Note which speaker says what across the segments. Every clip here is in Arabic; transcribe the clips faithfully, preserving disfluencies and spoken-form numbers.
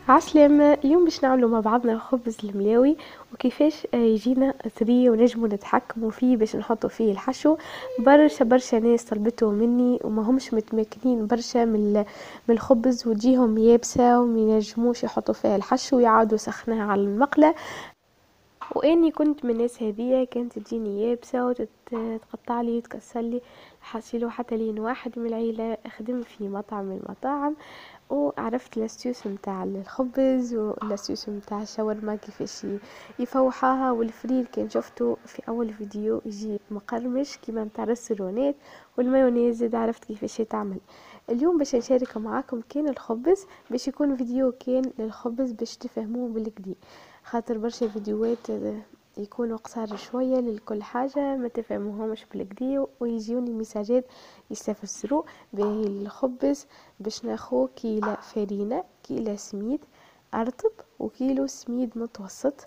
Speaker 1: عسلامة. اليوم باش نعملوا مع بعضنا الخبز الملاوي وكيفاش آه، يجينا طري ونجموا نتحكموا فيه باش نحطوا فيه الحشو. برشا برشا ناس طلبته مني وما همش متمكنين برشا من ال- من الخبز وتجيهم يابسة وما ينجموش يحطوا فيها الحشو ويعاودوا سخناها على المقلة. واني كنت من الناس هذية كانت تجيني يابسة وتتقطع لي وتكسر لي حصيلو. حتى لين واحد من العيلة خدم في مطعم من المطاعم وعرفت الاستيوس متاع الخبز والاستيوس متاع الشاورما كيفاش يفوحاها. والفرير كان شفته في اول فيديو يجي مقرمش كيما متاع الرسرونات، والمايونيز زاد عرفت كيفاش يتعمل. اليوم باش نشارك معاكم كان الخبز، باش يكون فيديو كان للخبز باش تفهموه بالكدا، خاطر برشا فيديوهات يكونوا قصار شويه لكل حاجه ما تفهموهمش بالكدا ويجيوني ميساجات يستفسروا. باهي الخبز باش ناخو كيلو فرينه، كيلو سميد ارطب، وكيلو سميد متوسط،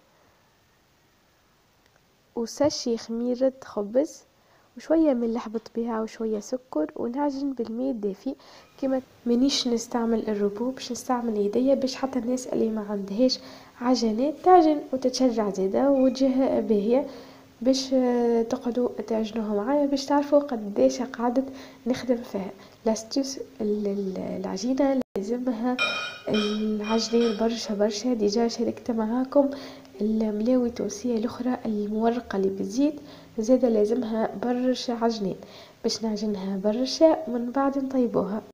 Speaker 1: وساشي خميرة خبز، وشوية ملح بالطبيعة وشوية سكر، ونعجن بالماء الدافي. كما مانيش نستعمل الربو، باش نستعمل يديا باش حتى الناس اللي ما عندهاش عجنات تعجن وتتشجع زيادة وجهة باهية. باش آه، تقعدوا تعجنوها معايا باش تعرفوا قديش قعدت نخدم فيها. لاستيوس ال- ال- العجينة لازمها العجين برشا برشا. ديجا شاركت معاكم الملاوي التونسية الاخرى المورقة اللي بالزيت، زادة لازمها برشا عجنين باش نعجنها برشا من بعد نطيبوها.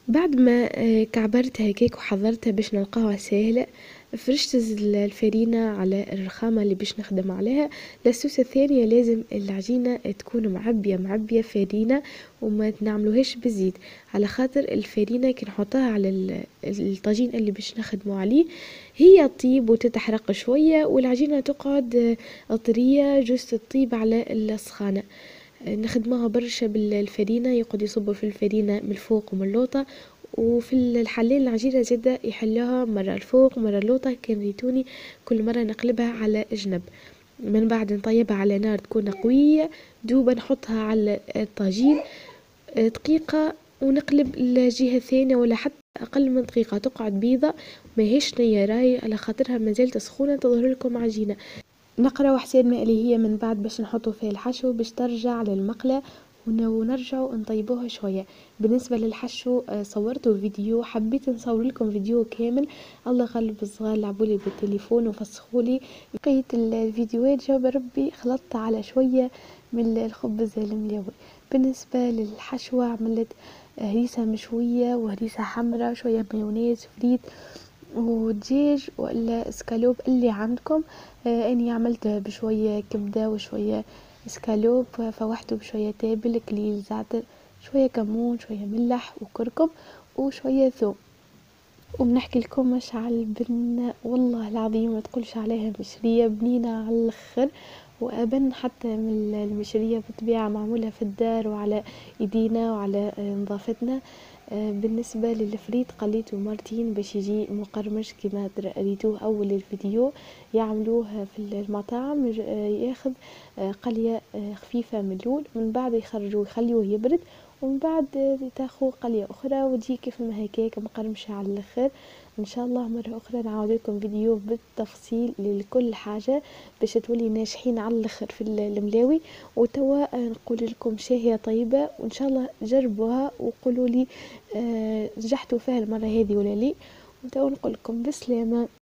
Speaker 1: بعد ما آه، كعبرتها هيك وحضرتها باش نلقاها سهلة، فرشت الفرينة على الرخامة اللي باش نخدم عليها. للسوسة الثانية لازم العجينة تكون معبية معبية فرينة وما تنعملوهاش بالزيت، على خاطر الفرينة كي نحطها على ال- الطاجين اللي باش نخدمه عليه هي تطيب وتتحرق شوية، والعجينة تقعد آه، طرية جوست تطيب على السخانة. نخدموها برشا بالفرينة، يقعد يصبوا في الفرينة من الفوق ومن اللوطة، وفي الحلين العجينة زادة يحلوها مرة الفوق مرة اللوطة. كان ريتوني كل مرة نقلبها على جنب، من بعد نطيبها على نار تكون قوية، دوبا نحطها على الطاجين دقيقة ونقلب الجهة الثانية، ولا حتى أقل من دقيقة تقعد بيضة ماهيش نية راي، على خاطرها مازالت سخونة تظهر لكم عجينة. نقرأ حساب ما اللي هي من بعد باش نحطه فيه الحشو باش ترجع للمقلة ونرجعوا نطيبوها شوية. بالنسبة للحشو صورته فيديو، حبيت نصور لكم فيديو كامل، الله غلب الصغار لعبولي بالتليفون وفسخولي بقية الفيديوهات. جاب ربي خلطت على شوية من الخبز المليوي. بالنسبة للحشوة عملت هريسة مشوية وهريسة حمراء، شوية مايونيز فريت ودجاج ولا اسكالوب اللي عندكم. آه اني عملته بشوية كبدة وشوية اسكالوب، فوحته بشوية تابل كليل زعتر شوية كمون شوية ملح وكركم وشوية ثوم. وبنحكي لكم مش على البنة والله العظيم ما تقولش عليها مشرية، بنينة على الاخر، وابن حتى من المشرية بطبيعة معمولة في الدار وعلى ايدينا وعلى نظافتنا. بالنسبة للفريت قليته مرتين باش يجي مقرمش كما رأيتوه اول الفيديو. يعملوه في المطاعم ياخذ قلية خفيفة من اللول، من بعد يخرجوه يخليوه يبرد، ومن بعد تاخو قلية اخرى وتجي كيف ما هيك مقرمشة على الاخر. ان شاء الله مرة اخرى نعاود لكم فيديو بالتفصيل لكل حاجة باش تولي ناجحين على الاخر في الملاوي. وتوا نقول لكم شاهية طيبة، وان شاء الله جربوها وقولوا لي آه نجحتوا فيها المرة هذه ولا لي. وتوا نقول لكم بسلامة.